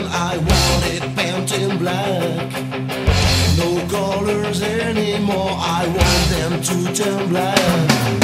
and I want it painted black. No colors anymore, I want them to turn black.